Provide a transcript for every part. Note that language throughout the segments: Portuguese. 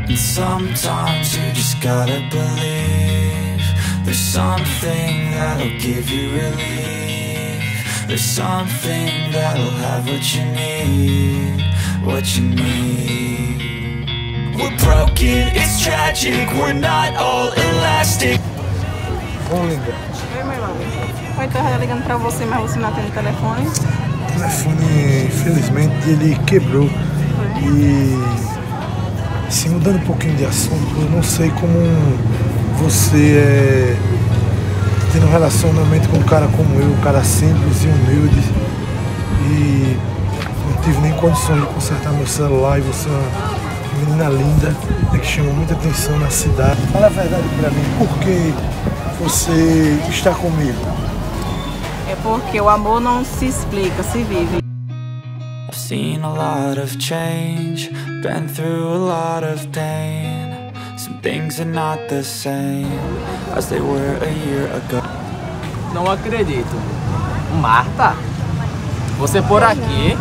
And sometimes you just gotta believe there's something that'll give you relief. There's something that'll have what you need, what you need. We're broken, it's tragic, we're not all elastic. Oi, meu nome. Oi, tô ligando pra você, mas você não atende o telefone. O telefone, infelizmente, ele quebrou. E, assim, mudando um pouquinho de assunto, eu não sei como você tendo um relacionamento com um cara como eu, um cara simples e humilde, e não tive nem condições de consertar meu celular, e você é uma menina linda, que chamou muita atenção na cidade. Fala a verdade pra mim, por que você está comigo? É porque o amor não se explica, se vive. I've seen a lot of change, been through a lot of pain. Some things are not the same as they were a year ago. Não acredito. Marta? Você por aqui?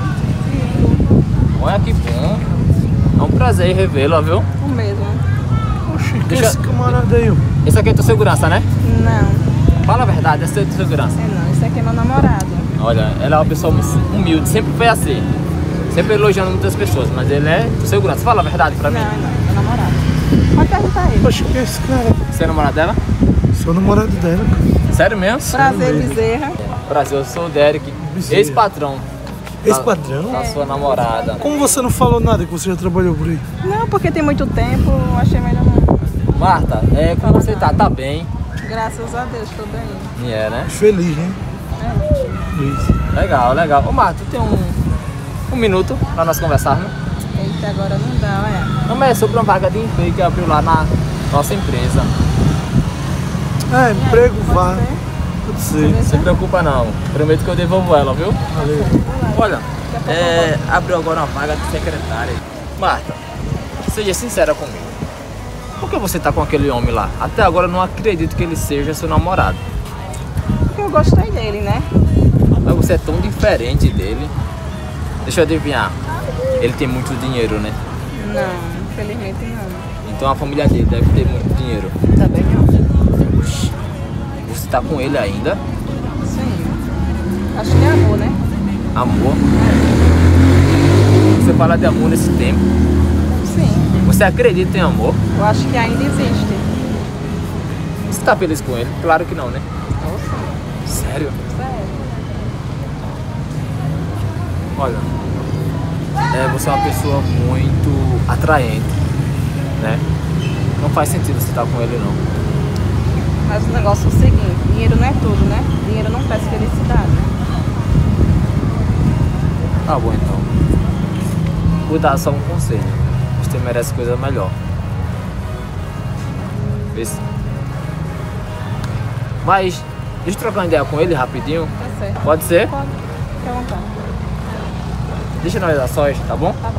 Olha que bom. É um prazer revê-la, viu? O mesmo. Oxi, que esse camarada aí? Esse aqui é tua segurança, né? Não, Fala a verdade, esse é tua segurança. não. Esse aqui é meu namorado. Olha, ela é uma pessoa humilde, sempre foi assim. Sempre elogiando muitas pessoas, mas ele é tua segurança. Fala a verdade pra mim. Não, meu namorado. Pode perguntar ele. Oxi, que é esse cara? Você é namorado dela? Sou namorado dela, cara. Sério mesmo? Prazer, Bezerra. Prazer, eu sou o Derek, Bezerra. ex-patrão. Ex-padrão? Da sua namorada. Como você não falou nada que você já trabalhou por aí? Não, porque tem muito tempo, eu achei melhor não. Marta, como você tá? Tá bem? Graças a Deus, tô bem. E é, né? Feliz, hein? Feliz. Legal, legal. Ô Marta, tu tem um minuto pra nós conversarmos? Eita, agora não dá, olha. Não, mas é sobre uma vaga de emprego que abriu lá na nossa empresa. É, emprego vá. Pode ser? Pode ser. Não se preocupa não, prometo que eu devolvo ela, viu? Valeu. Olha, abriu agora uma vaga de secretária. Marta, seja sincera comigo. Por que você tá com aquele homem lá? Até agora eu não acredito que ele seja seu namorado. Porque eu gostei dele, né? Mas você é tão diferente dele. Deixa eu adivinhar. Ele tem muito dinheiro, né? Não, infelizmente não. Então a família dele deve ter muito dinheiro. Também não. Você tá com ele ainda? Sim. Acho que é amor, né? Amor? Você fala de amor nesse tempo? Sim. Você acredita em amor? Eu acho que ainda existe. Você tá feliz com ele? Claro que não, né? Nossa, Sério? sério. Olha, você é uma pessoa muito atraente, né? Não faz sentido você estar com ele, não. Mas o negócio é o seguinte, dinheiro não é tudo, né? Dinheiro não traz felicidade. Tá bom, então. Vou dar só um conselho. Você merece coisa melhor. Esse. Mas, deixa eu trocar uma ideia com ele rapidinho. Tá certo. Pode ser? Pode. Fique à vontade. Deixa nós dar sós, tá bom? Tá bom.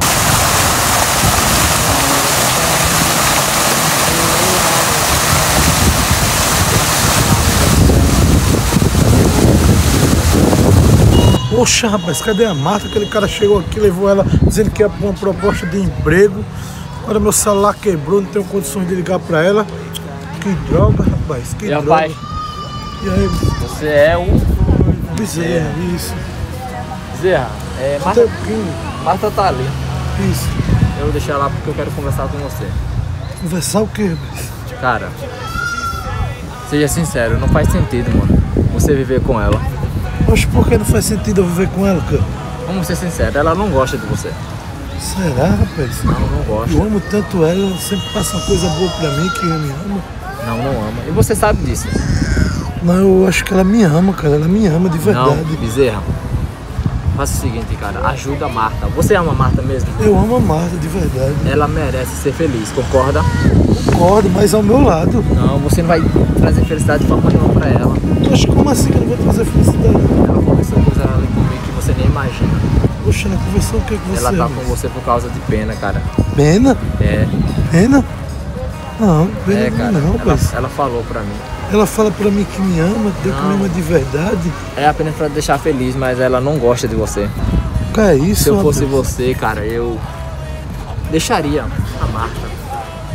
Poxa, rapaz, cadê a Marta? Aquele cara chegou aqui, levou ela dizendo que ia uma proposta de emprego. Agora meu celular quebrou, não tenho condições de ligar pra ela. Que droga, rapaz, que droga. Rapaz, E aí, você é o Bezerra, isso. Bezerra. Até um pouquinho, Marta tá ali. isso. Eu vou deixar lá porque eu quero conversar com você. Conversar o quê, rapaz? Cara, seja sincero, não faz sentido, mano, você viver com ela. Poxa, por que não faz sentido eu viver com ela, cara? Vamos ser sinceros, ela não gosta de você. Será, rapaz? Não gosta. Eu amo tanto ela, ela sempre passa uma coisa boa pra mim, que ela me ama. Não ama. E você sabe disso. Não, eu acho que ela me ama, cara. Ela me ama de verdade. Não, Bezerra. Faça o seguinte, cara, ajuda a Marta. Você ama a Marta mesmo? Eu amo a Marta, de verdade. Ela merece ser feliz, concorda? Concordo, mas ao meu lado. Não, você não vai trazer felicidade de forma nenhuma pra ela. Poxa, como assim que eu não vou trazer felicidade? Ela conversou coisa ali comigo que você nem imagina. Poxa, ela conversou o que com você? Ela tá amigo? com você por causa de pena, cara. Pena? É. Pena? Não, pena Cara, não, rapaz. ela falou pra mim. Ela fala pra mim que me ama, que me ama de verdade. É apenas pra deixar feliz, mas ela não gosta de você. Que é isso, Se eu fosse rapaz? você, cara, eu deixaria a Marta.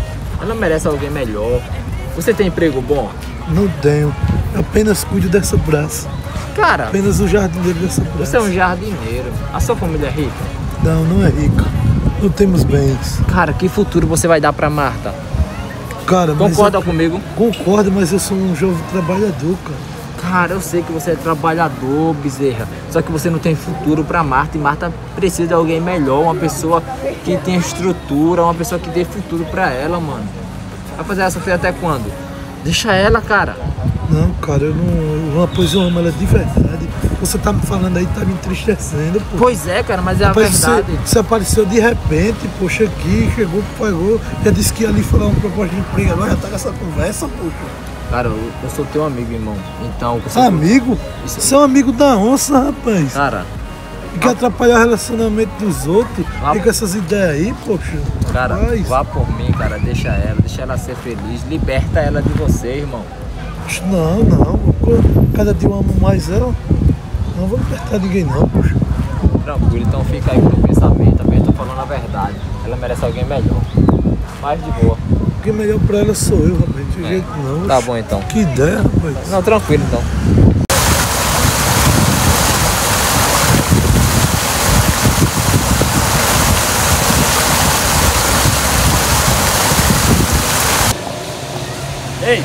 Ela merece alguém melhor. Você tem emprego bom? Não tenho. Eu apenas cuido dessa praça. Cara, Apenas o jardineiro dessa praça. você é um jardineiro. A sua família é rica? Não, não é rica. Não temos bens. Cara, que futuro você vai dar pra Marta? Cara, mas Concorda comigo? Concordo, mas eu sou um jovem trabalhador, cara. Cara, eu sei que você é trabalhador, Bezerra. Só que você não tem futuro pra Marta. E Marta precisa de alguém melhor. Uma pessoa que tenha estrutura. Uma pessoa que dê futuro pra ela, mano. Vai fazer ela sofrer até quando? Deixa ela, cara. Não, cara, eu não. Pois eu amo ela de verdade. Você tá me falando aí, tá me entristecendo, pô. Pois é, cara, mas é a Rapaz, verdade. você apareceu de repente, poxa, aqui, chegou, pagou, já disse que ia ali falar uma proposta de emprego, agora já tá com essa conversa, poxa. Cara, eu sou teu amigo, irmão. Então, você... Amigo? Isso. Você é um amigo da onça, rapaz. Cara, E quer atrapalhar o relacionamento dos outros? Vá- E com essas ideias aí, poxa. cara, Rapaz. vá por mim, cara. Deixa ela ser feliz. Liberta ela de você, irmão. Não. Cada dia eu amo mais ela. Não vou libertar ninguém não, poxa. Tranquilo, então fica aí com o pensamento também. Eu tô falando a verdade. Ela merece alguém melhor. Mais de boa. O que é melhor pra ela sou eu, rapaz. De jeito não. Tá Oxe. bom, então. Que ideia, rapaz. Não, tranquilo, então. Ei!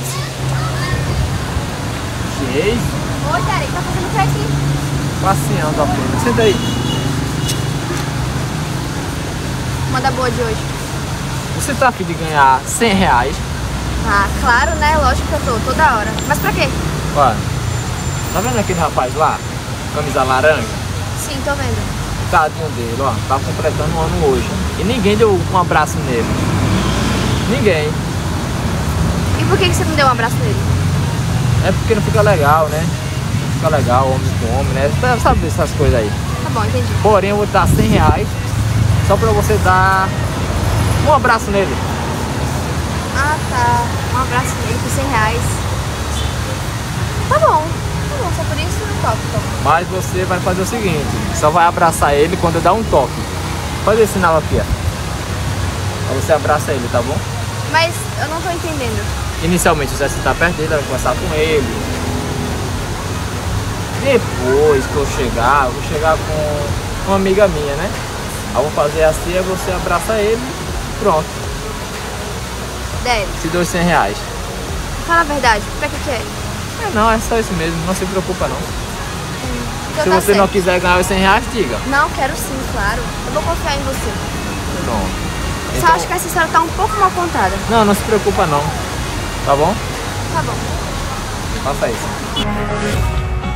Ei! Oi, Derek, tá fazendo o que aqui? Passeando apenas. Senta aí. Manda boa de hoje. Você tá afim de ganhar R$100? Ah, claro, né? Lógico que eu tô, toda hora. Mas pra quê? Olha, tá vendo aquele rapaz lá? Camisa laranja? Sim, tô vendo. Tadinho dele, ó. Tá completando um ano hoje. E ninguém deu um abraço nele. Ninguém. E por que você não deu um abraço nele? É porque não fica legal, né? Não fica legal homem com homem, né? Tá- Sabe essas coisas aí. Tá bom, entendi. Porém, eu vou dar R$100 só pra você dar um abraço nele. Ah, tá. Um abraço nele por R$100. Tá bom, só por isso eu topo, então. Mas você vai fazer o seguinte, só vai abraçar ele quando eu dar um toque. Faz esse sinal aqui, ó. Aí você abraça ele, tá bom? Mas eu não tô entendendo. Inicialmente você vai sentar perto dele, vai conversar com ele. Depois que eu chegar, eu vou chegar com uma amiga minha, né? Aí eu vou fazer assim, aí você abraça ele, pronto. Derek, Te dou os R$100. fala a verdade, pra que é? É, não, é só isso mesmo, não se preocupa não. Então Se tá você não certo. quiser ganhar os R$100, diga. Não, quero sim, claro. Eu vou confiar em você. Pronto. Só acho que essa história tá um pouco mal contada. Não, não se preocupa não. Tá bom? Tá bom. Faça isso.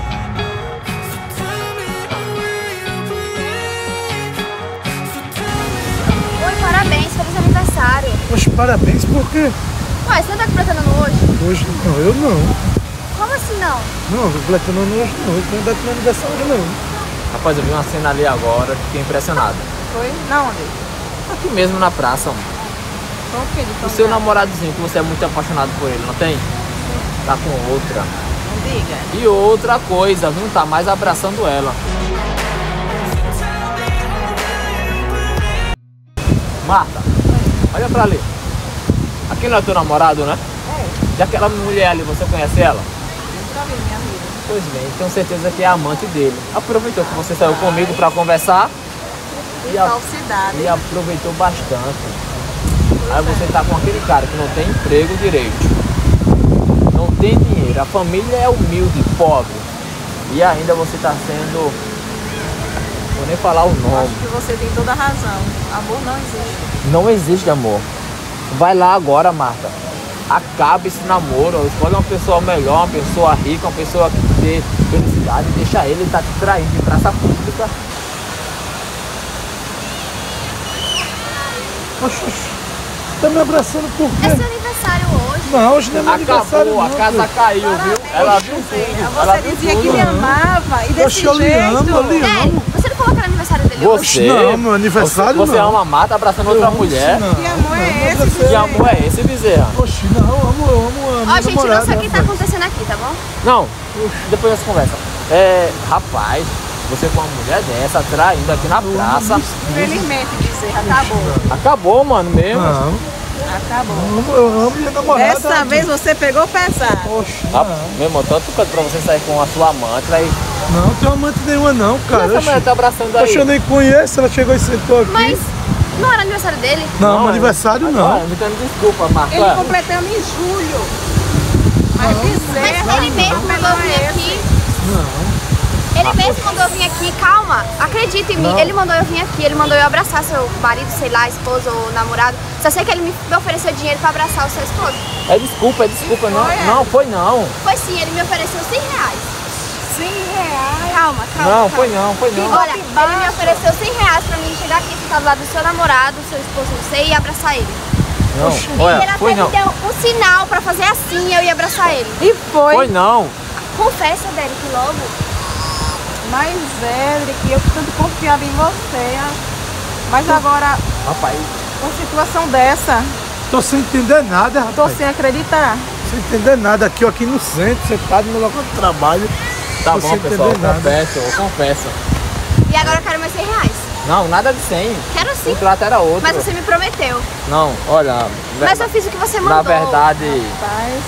Oi, parabéns, feliz aniversário. Poxa, parabéns, por quê? Ué, você não tá completando ano hoje? Hoje não, eu não. Como assim não? Não, completando ano hoje não. Eu não dá meu aniversário não. Rapaz, eu vi uma cena ali agora, fiquei impressionado. Foi? Na onde? Aqui mesmo na praça, mano. Foi o quê? O seu namoradozinho, que você é muito apaixonado por ele, não tem? Tá com outra. Não diga. E outra coisa, não tá mais abraçando ela. Marta, olha pra ali. Aquele não é teu namorado, né? É, E aquela mulher ali, você conhece ela? entra ali, minha amiga. Pois bem, tenho certeza que é amante dele. Aproveitou que você saiu comigo pra conversar E falsidade. e aproveitou bastante. Aí você tá com aquele cara que não tem emprego direito, não tem dinheiro, a família é humilde, pobre, e ainda você tá sendo, vou nem falar o Acho nome, que você tem toda a razão. Amor não existe. não existe amor. Vai lá agora, Marta, acabe esse namoro, escolhe uma pessoa melhor, uma pessoa rica, uma pessoa que te dê felicidade, deixa ele tá te traindo de praça pública. Oxe, tá me abraçando por quê? É seu aniversário hoje. Não, hoje não é meu aniversário Acabou, não. a casa pô. caiu, viu? Ela viu tudo, ela Você viu dizia que tudo. me amava e desse Oxe, eu lhe jeito. amo, eu lhe Derek, amo. você não falou que era aniversário dele hoje? Você, Não, meu aniversário você não. ama a Marta abraçando outra Eu amo mulher. sim, não. Que amor é Não, esse, você- Que amor é esse, Bezerra? Oxe, não, eu amo a minha Ó, gente, não namorada, sei o que tá rapaz. acontecendo aqui, tá bom? Não, depois dessa conversa. Rapaz, você com uma mulher dessa, traindo aqui na praça. Infelizmente, Bezerra, acabou. Acabou, mano, mesmo. Não, Acabou. Eu amo minha namorada. Dessa vez você pegou pesado. Poxa, Meu irmão, tanto pra você sair com a sua amante, aí. não tenho amante nenhuma não, cara. Essa mulher tá abraçando aí. Poxa, eu nem conheço, ela chegou e sentou aqui. Mas não era aniversário dele? Não, aniversário não. Me dando desculpa, Marco. Ele completando em julho. Mas Bezerra. Mas ele mesmo mandou eu vir aqui. Ele mesmo mandou eu vir aqui, calma, acredita em mim. Ele mandou eu vir aqui, ele mandou eu abraçar seu marido, sei lá, esposo ou namorado. Só sei que ele me ofereceu dinheiro pra abraçar o seu esposo. É desculpa, não. Não, foi não. Foi sim, ele me ofereceu R$100. R$100. Calma. Não, foi não. Olha, ele me ofereceu R$100 pra mim chegar aqui, sentado lá do seu namorado, do seu esposo, não sei, e abraçar ele. Não, olha, Ele até foi me não. deu um sinal pra fazer assim e eu ia abraçar ele. E foi. Foi não. Confessa, Derek, logo. Mas, Edric, eu tanto confiava em você. Mas agora, Rapaz, uma situação dessa, Tô sem entender nada, tô rapaz. sem acreditar. Sem entender nada. Aqui, eu aqui no centro, sentado no local de trabalho. tá Tô bom, sem pessoal, entender nada. eu confesso. E agora eu quero mais R$100. Não, nada de 100. Quero sim. O trato era outro. Mas você me prometeu. Não, olha. Mas eu fiz o que você mandou. Na verdade, Rapaz,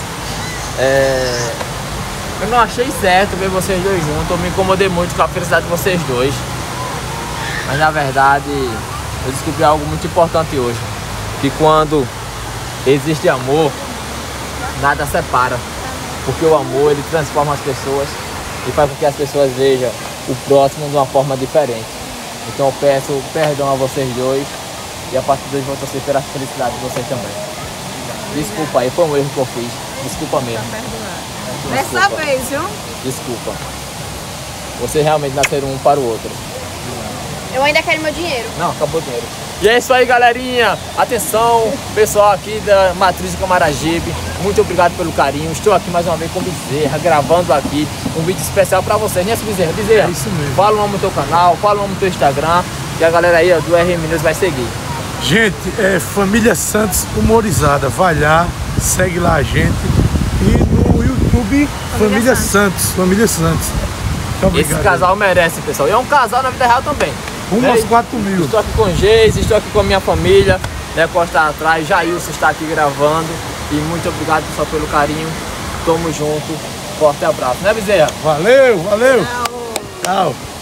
eu não achei certo ver vocês dois juntos. Eu me incomodei muito com a felicidade de vocês dois. Mas na verdade, eu descobri algo muito importante hoje. Que quando existe amor, nada separa. Porque o amor, ele transforma as pessoas e faz com que as pessoas vejam o próximo de uma forma diferente. Então eu peço perdão a vocês dois e a partir de hoje vou torcer pela felicidade de vocês também. Desculpa aí, foi um erro que eu fiz. Desculpa mesmo. dessa Desculpa. vez, viu? Desculpa. Vocês realmente nasceram um para o outro. Eu ainda quero meu dinheiro. Não, acabou o dinheiro. E é isso aí, galerinha. Atenção, pessoal aqui da Matriz de Camaragibe. Muito obrigado pelo carinho. Estou aqui mais uma vez com o Bezerra, gravando aqui um vídeo especial para vocês, né, Bezerra? Bezerra, É isso mesmo. fala o nome do teu canal, fala o nome do teu Instagram, que a galera aí ó, do RM News vai seguir. Gente, é Família Santos Humorizada. Vai lá, segue lá a gente. E no YouTube, Família Santos. Família Santos. Muito obrigado. Esse casal merece, pessoal. E é um casal na vida real também. Rumo aos 4 mil. Estou aqui com o Geis, estou aqui com a minha família, né, Costa atrás, Jailson está aqui gravando. E muito obrigado, pessoal, pelo carinho. Tamo junto. Forte abraço, né, Bezerra? Valeu, valeu. Tchau.